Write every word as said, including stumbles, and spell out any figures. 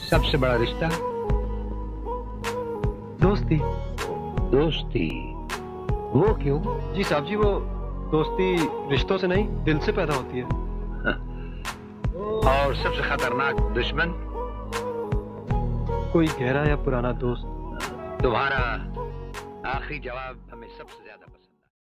सबसे बड़ा रिश्ता दोस्ती। दोस्ती। वो क्यों? जी साहब जी, वो दोस्ती रिश्तों से नहीं दिल से पैदा होती है। और सबसे खतरनाक दुश्मन? कोई गहरा या पुराना दोस्त। तुम्हारा आखिरी जवाब हमें सबसे ज्यादा